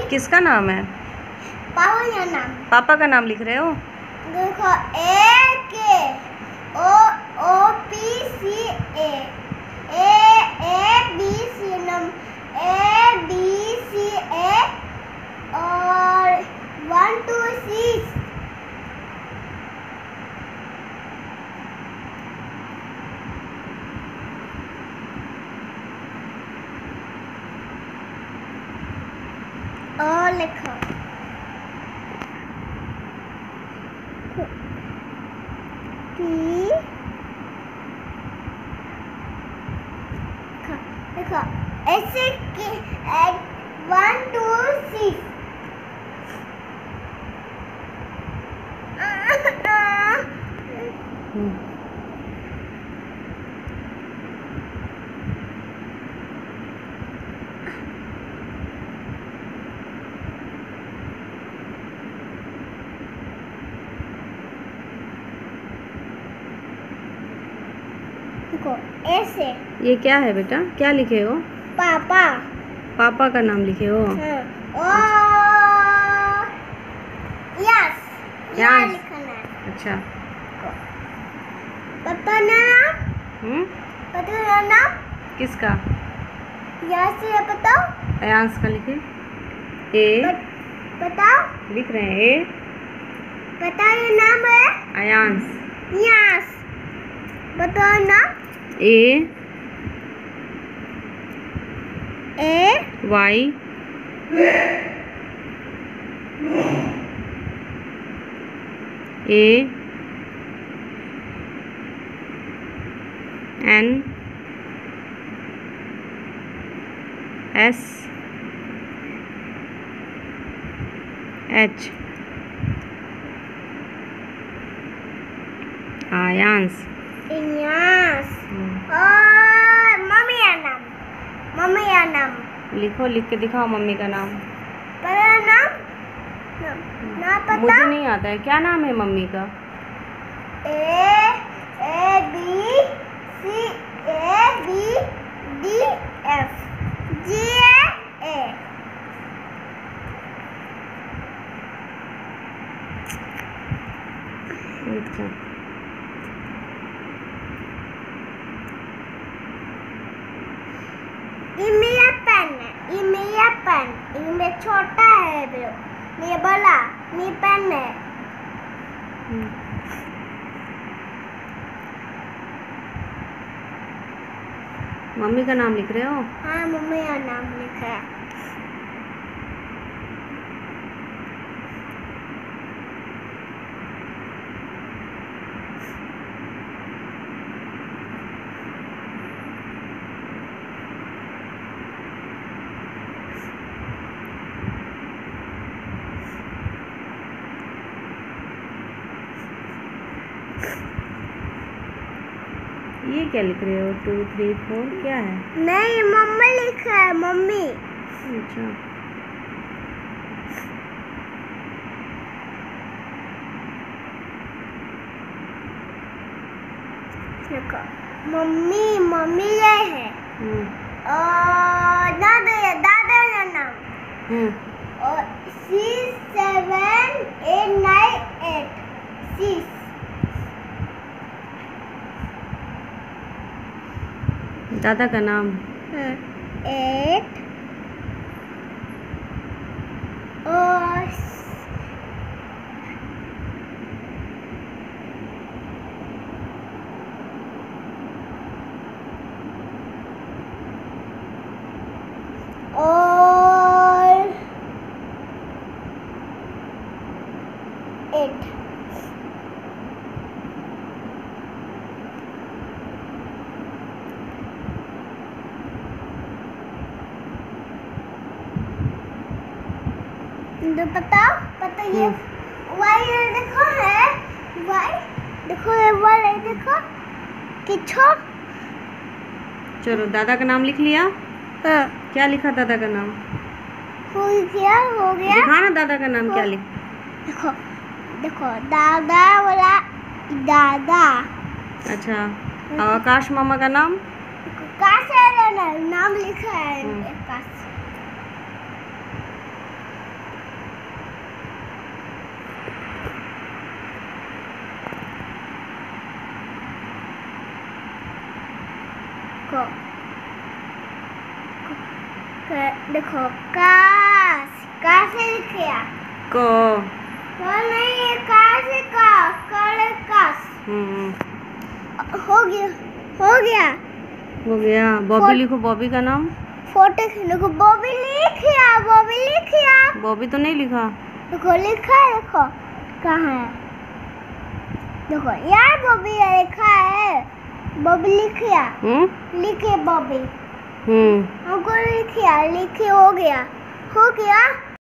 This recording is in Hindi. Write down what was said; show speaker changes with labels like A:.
A: किसका नाम है?
B: पापा का नाम।
A: पापा का नाम लिख रहे हो?
B: देखो A K O P C A B C A B C A और 1 2 6 और लिखो देखो ऐसे 1 2 6 देखो ऐसे।
A: ये क्या है बेटा? क्या लिखे हो?
B: पापा।
A: पापा का नाम लिखे हो?
B: और यस
A: यस
B: लिखना है।
A: अच्छा।
B: पापा नाम पापा नाम
A: किसका?
B: यस से बताओ।
A: अयांश का लिखे। ए
B: बताओ।
A: लिख रहे हैं ए।
B: बताओ ये नाम है
A: अयांश।
B: यस बताओ ना।
A: A Y A N S H Ayansh.
B: और मम्मी का नाम
A: लिखो, लिख के दिखाओ मम्मी का नाम।
B: पता नाम ना पता।
A: मुझे नहीं आता है। क्या नाम है मम्मी का?
B: A B C A B D F G A.
A: अच्छा।
B: ये मेरा पेन है। ये मेरा पेन। ये मेरा छोटा है ब्रो। मेरा बड़ा मेरा पेन है।
A: मम्मी का नाम लिख रहे हो?
B: हाँ मम्मी का नाम लिखा है।
A: ये क्या लिख रहे हो? 2 3 4 क्या है?
B: नहीं मम्मी लिखा है मम्मी।
A: अच्छा।
B: देखो मम्मी ये है। और दादा का नाम और 6 7 8 9 8 6।
A: दादा का नाम
B: 8 और और 8। तो पता ये वाई देखो है। वाई देखो वाई देखो किछो।
A: चलो दादा का नाम लिख लिया?
B: हाँ।
A: क्या लिखा दादा का नाम?
B: हो गया।
A: दिखा ना दादा का नाम क्या लिख।
B: देखो देखो दादा वाला दादा।
A: अच्छा। और आकाश मामा का नाम?
B: आकाश नाम लिखा है। आकाश को देखो का से लिखिया
A: क
B: नहीं है का से का कल कास हो गया
A: हो गया। बॉबी लिखो, बॉबी का नाम।
B: फोटो देखो बॉबी लिखिया
A: बॉबी तो नहीं लिखा।
B: देखो लिखा है, देखो कहाँ है, देखो यार बॉबी लिखा है, बॉबी लिखिया लिखे बॉबी हमको लिखिया लिखे हो गया